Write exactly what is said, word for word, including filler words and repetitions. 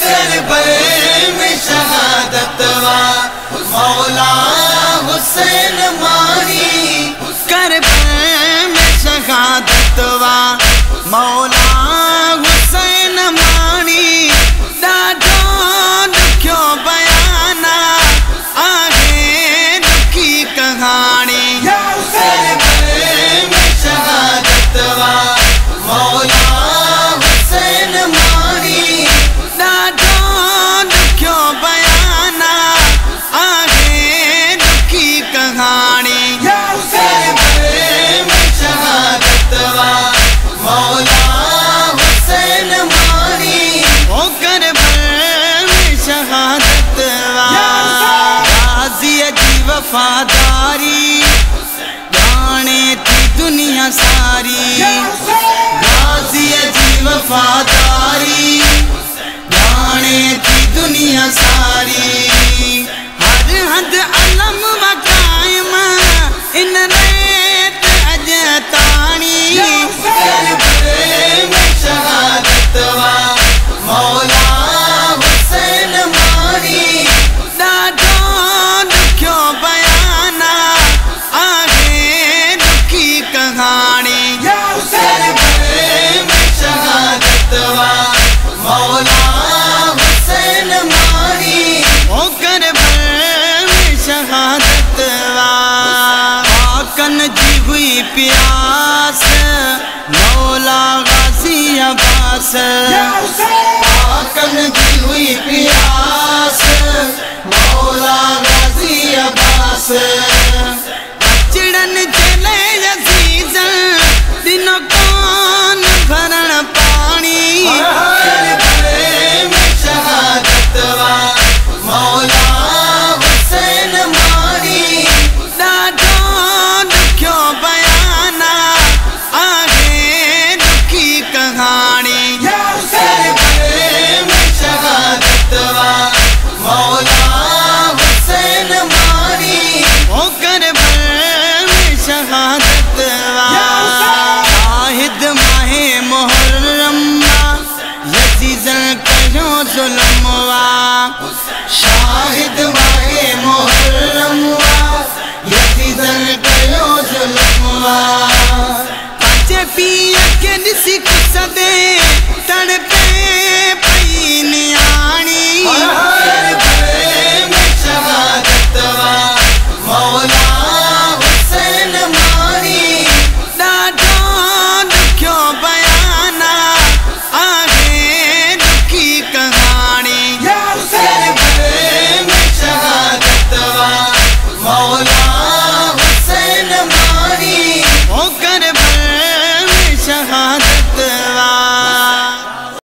करबल में शहादत वा मौला हुसैन मानी। करबल में शहादत वा मौला हुसैन मानी। ॾाढो ॾुखियो बयाना आहे दुखी कहानी। करबल में शहादत वा मौला हुसैन मानी। ॾाढो ॾुखियो बयाना आहे दुखी कहानी। करबल में शहादत वा मौला हुसैन मानी। ओ करबल में शहादत वा गाज़ी जी वफादारी जाने थी दुनिया सारी। गाज़ी जी वफादारी जाने थी दुनिया सारी। हर हद अलम व कायम इन रेत अजतानी। करबल में शहादत वा मौला हुसैन मानी। ॾाढो ॾुखियो बयाना आहे दुखी कहानी। करबल में शहादत वा मौला हुसैन मानी। ओ करबल में शहादत वा आकन जी हुई प्यास मौला गाज़ी अब्बास। आकन जी हुई प्यास मौला गाज़ी अब्बास। अचड़न चले अज़ीज़न दिनो कौन भरण पानी। करबल में शहादत वा मौला हुसैन मानी। ॾाढो ॾुखियो बयाना आहे दुखी कहानी। करबल में शहादत वा मौला हुसैन मानी। ओ करबल में शहादत वा शाहिद माहे मुहर्रम यज़ीज़न कयो ज़ुल्म वा। शाहिद माहे मुहर्रम यज़ीज़न कयो ज़ुल्म वा। पंहिंजे पीउ खे ॾिसी कुसदे तड़पे